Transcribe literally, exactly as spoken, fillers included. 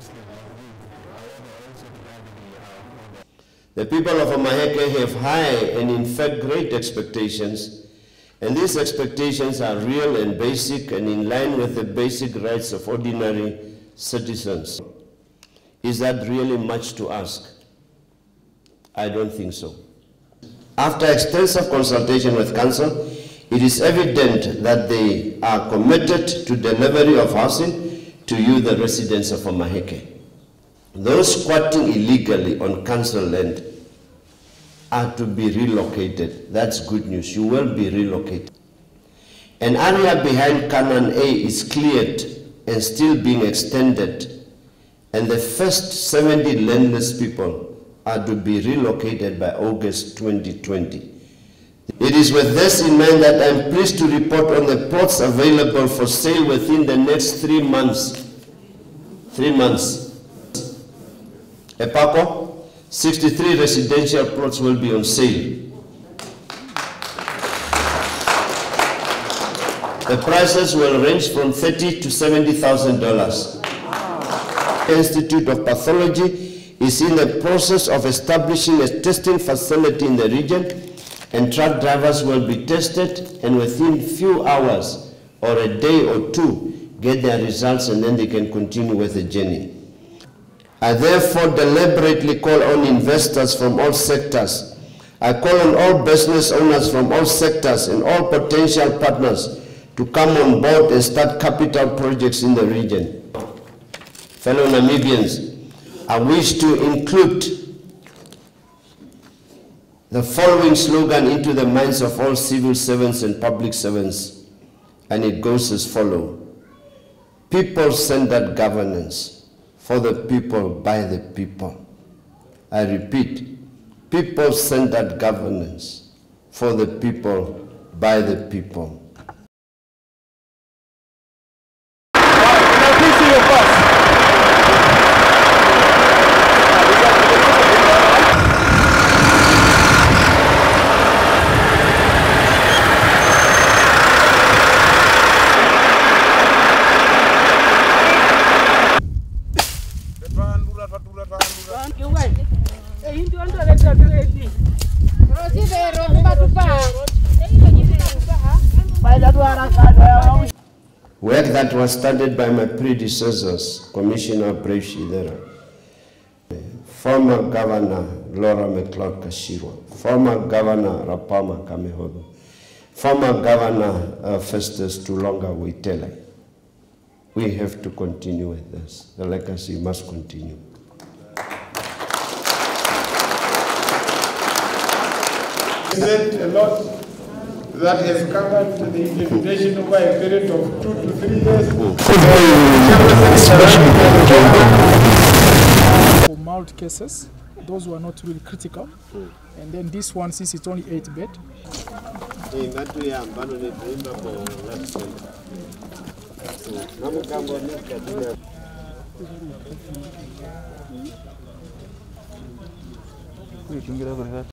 The people of Omaheke have high and in fact great expectations, and these expectations are real and basic and in line with the basic rights of ordinary citizens. Is that really much to ask? I don't think so. After extensive consultation with Council, it is evident that they are committed to delivery of housing to you, the residents of Omaheke. Those squatting illegally on Council land are to be relocated. That's good news. You will be relocated. An area behind Canaan A is cleared and still being extended, and the first seventy landless people are to be relocated by August twenty twenty. It is with this in mind that I'm pleased to report on the plots available for sale within the next three months. Three months. Epako, sixty-three residential plots will be on sale. The prices will range from thirty to seventy thousand dollars. Institute of Pathology is in the process of establishing a testing facility in the region, and truck drivers will be tested and within few hours or a day or two get their results, and then they can continue with the journey. I therefore deliberately call on investors from all sectors. I call on all business owners from all sectors and all potential partners to come on board and start capital projects in the region. Fellow Namibians, I wish to include the following slogan into the minds of all civil servants and public servants, and it goes as follows: people-centered governance, for the people, by the people. I repeat, people-centered governance, for the people, by the people. Work that was started by my predecessors, Commissioner Brave Shidera, former Governor Laura McLeod Kashirwa, former Governor Rapama Kamehodo, former Governor uh, Festus Tulonga Waitele. We have to continue with this. The legacy must continue. Said a lot that has covered the implementation over a period of two to three years. For mild cases, those who are not really critical, and then this one, since it's only eight bed.